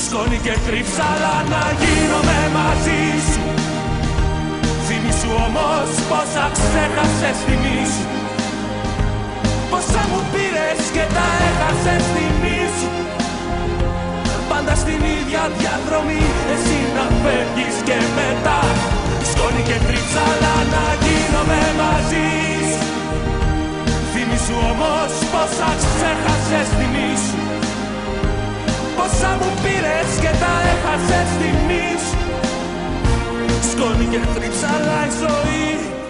σκόνη και τρίψαλα να γίνομαι μαζί σου. Θυμήσου όμως πόσα ξέχασες, θυμήσου πόσα μου πήρες και τα έχασες, θυμήσου πάντα στην ίδια διαδρομή εσύ να φεύγεις και μετά σκόνη και τρίψαλα να γίνομαι μαζί σου. Θυμήσου όμως πόσα ξέχασες, θυμήσου πόσα μου πήρες και τα έχασες, θυμήσου σκόνη και τρίψαλα η ζωή.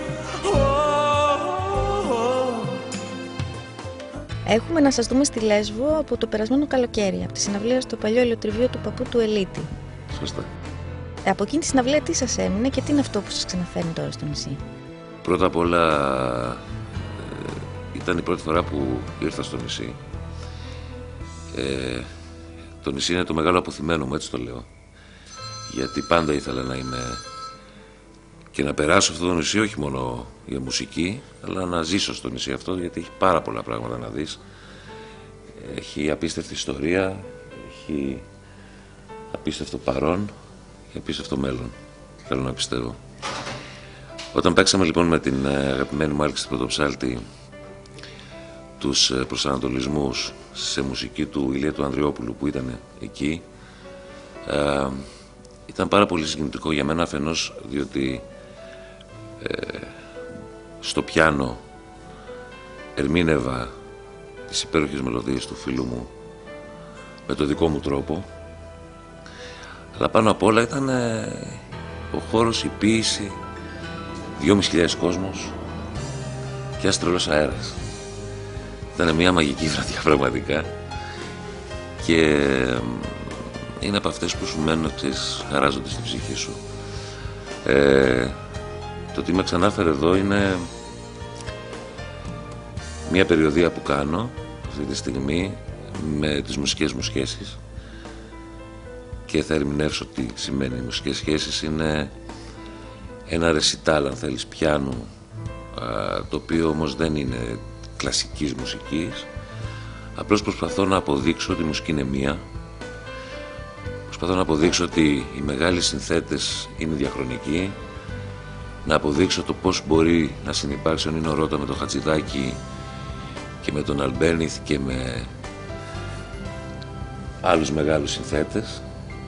Έχουμε να σας δούμε στη Λέσβο από το περασμένο καλοκαίρι, από τη συναυλία στο παλιό ηλιοτριβείο του παππού του Ελίτη. Σωστά. Από εκείνη τη συναυλία τι σας έμεινε και τι είναι αυτό που σας ξαναφέρνει τώρα στο νησί? Πρώτα απ' όλα ήταν η πρώτη φορά που ήρθα στο νησί. Το νησί είναι το μεγάλο αποθυμένο μου, έτσι το λέω. Γιατί πάντα ήθελα να είμαι και να περάσω αυτό το νησί, όχι μόνο για μουσική, αλλά να ζήσω στο νησί αυτό, γιατί έχει πάρα πολλά πράγματα να δεις. Έχει απίστευτη ιστορία, έχει απίστευτο παρόν και απίστευτο μέλλον, θέλω να πιστεύω. Όταν παίξαμε λοιπόν με την αγαπημένη μου Άλκη Πρωτοψάλτη τους προσανατολισμούς σε μουσική του Ηλία του Ανδριόπουλου που ήταν εκεί, ήταν πάρα πολύ συγκινητικό για μένα, αφενός διότι στο πιάνο ερμήνευα τις υπέροχες μελωδίες του φίλου μου με το δικό μου τρόπο, αλλά πάνω απ' όλα ήταν ο χώρος, η ποίηση, 2.500 κόσμος και ένας τρελός αέρας. Ήταν μια μαγική βραδιά πραγματικά και είναι από αυτές που σου μένουν, χαράζονται στην ψυχή σου. Το ότι με ξανάφερε εδώ είναι μια περιοδεία που κάνω αυτή τη στιγμή με τις μουσικές μου σχέσεις και θα ερμηνεύσω τι σημαίνει οι μουσικές σχέσεις. Είναι ένα ρεσιτάλ, αν θέλεις, πιάνου, το οποίο όμως δεν είναι κλασικής μουσικής. Απλώς προσπαθώ να αποδείξω ότι η μουσική είναι μία. Προσπαθώ να αποδείξω ότι οι μεγάλοι συνθέτες είναι διαχρονικοί. Να αποδείξω το πώς μπορεί να συνυπάρξει ο Νίνο Ρώτα με τον Χατζηδάκη και με τον Αλμπένιθ και με άλλους μεγάλους συνθέτες.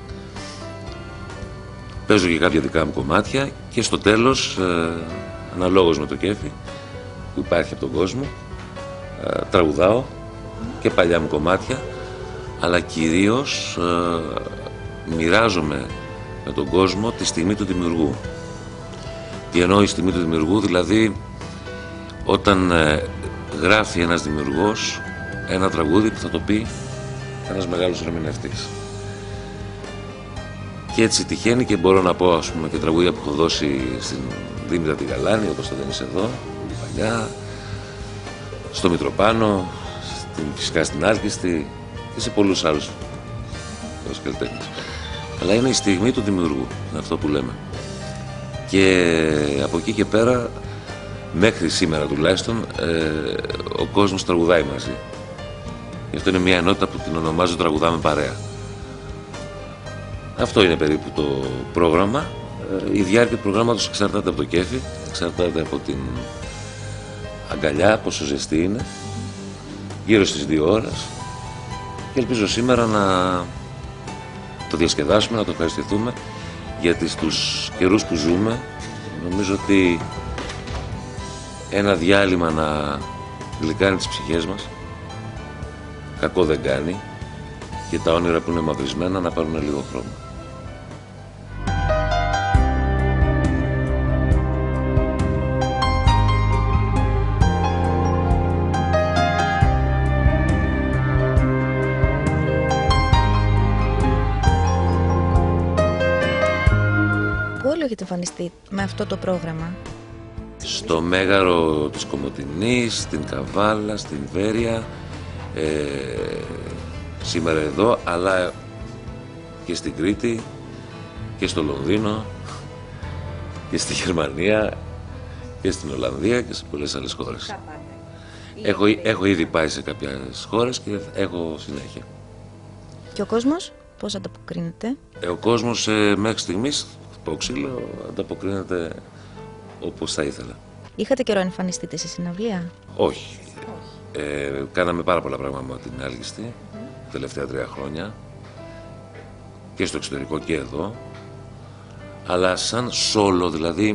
Παίζω και κάποια δικά μου κομμάτια και στο τέλος, αναλόγως με το κέφι που υπάρχει από τον κόσμο, τραγουδάω και παλιά μου κομμάτια, αλλά κυρίως μοιράζομαι με τον κόσμο τη στιγμή του δημιουργού. Τι εννοώ η στιγμή του δημιουργού? Δηλαδή όταν γράφει ένας δημιουργός ένα τραγούδι που θα το πει ένας μεγάλος ερμηνευτής. Και έτσι τυχαίνει και μπορώ να πω, ας πούμε, και τραγούδια που έχω δώσει στην Δήμητρα τη Γαλάνη, όπως το δεν είσαι εδώ, πολύ παλιά, στο Μητροπάνο, φυσικά στην Άλκηστη και σε πολλούς άλλους καλλιτέχνες. Αλλά είναι η στιγμή του δημιουργού, είναι αυτό που λέμε. Και από εκεί και πέρα, μέχρι σήμερα τουλάχιστον, ο κόσμος τραγουδάει μαζί. Γι' αυτό είναι μια ενότητα που την ονομάζω «Τραγουδάμε παρέα». Αυτό είναι περίπου το πρόγραμμα. Η διάρκεια του προγράμματος εξαρτάται από το κέφι, εξαρτάται από την αγκαλιά, πόσο ζεστή είναι, γύρω στις 2 ώρες. Και ελπίζω σήμερα να το διασκεδάσουμε, να το ευχαριστηθούμε, γιατί στους καιρούς που ζούμε νομίζω ότι ένα διάλειμμα να γλυκάνει τις ψυχές μας κακό δεν κάνει και τα όνειρα που είναι μαυρισμένα να πάρουν λίγο χρώμα. Πού όλο έχετε εμφανιστεί με αυτό το πρόγραμμα? Στο Μέγαρο της Κομοτηνής, στην Καβάλα, στην Βέρεια, σήμερα εδώ, αλλά και στην Κρήτη και στο Λονδίνο και στη Γερμανία και στην Ολλανδία και σε πολλές άλλες χώρες. Έχω ήδη πάει σε κάποιες χώρες και έχω συνέχεια. Και ο κόσμος? πώς ανταποκρίνεται? Ο κόσμος μέχρι στιγμής, πω ξύλο, ανταποκρίνεται όπως θα ήθελα. Είχατε καιρό εμφανιστείτε σε συναυλία? Όχι. Κάναμε πάρα πολλά πράγματα με την Άλγιστη τα τελευταία 3 χρόνια και στο εξωτερικό και εδώ, αλλά σαν solo, δηλαδή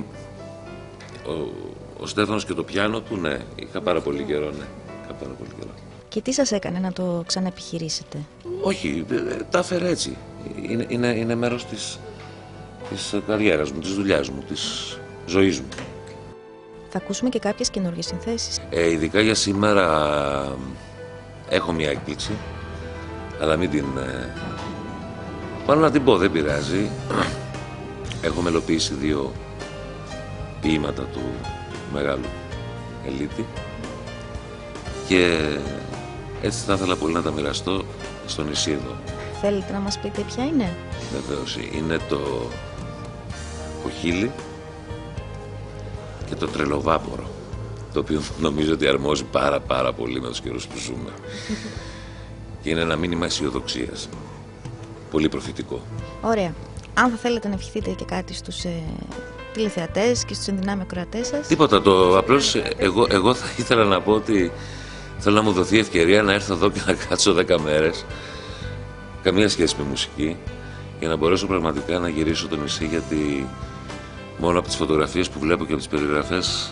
ο Στέφανος και το πιάνο του, ναι, είχα πάρα πολύ καιρό, ναι. Είχα πάρα πολύ καιρό. Και τι σας έκανε να το ξαναεπιχειρήσετε? Όχι, τα έφερα έτσι. Είναι μέρος της καριέρας μου, της δουλειάς μου, της ζωής μου. Θα ακούσουμε και κάποιες καινούργιες συνθέσεις. Ειδικά για σήμερα έχω μια έκπληξη, αλλά μην την... Πάνω να την πω, δεν πειράζει. Έχω μελοποιήσει 2 ποίηματα του μεγάλου Ελίτη και έτσι θα ήθελα πολύ να τα μοιραστώ στο νησί εδώ. Θέλετε να μας πείτε ποια είναι? Βεβαίως, είναι το κοχύλι και το τρελοβάπορο, το οποίο νομίζω ότι αρμόζει πάρα πολύ με τους καιρούς που ζούμε. Και είναι ένα μήνυμα αισιοδοξίας. Πολύ προφητικό. Ωραία. Αν θα θέλετε να ευχηθείτε και κάτι στους τηλεθεατές και στους ενδυνάμει ακροατές σας. Τίποτα, απλώς εγώ θα ήθελα να πω ότι θέλω να μου δοθεί ευκαιρία να έρθω εδώ και να κάτσω 10 μέρες, καμία σχέση με μουσική, για να μπορέσω πραγματικά να γυρίσω το νησί, γιατί μόνο από τις φωτογραφίες που βλέπω και από τις περιγραφές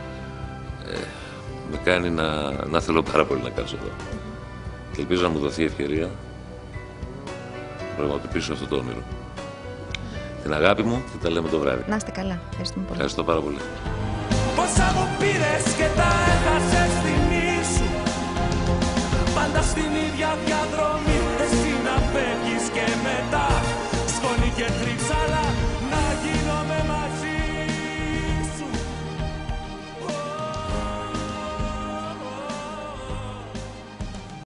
με κάνει να θέλω πάρα πολύ να κάτσω εδώ. Και ελπίζω να μου δοθεί ευκαιρία να πραγματοποιήσω αυτό το όνειρο. Την αγάπη μου και τα λέμε το βράδυ. Να είστε καλά. Ευχαριστούμε πολύ. Ευχαριστώ πάρα πολύ. Πόσα μου πήρες και τα έχασες στη νήσου, πάντα στην ίδια διαδρομή, εσύ να φεύγεις.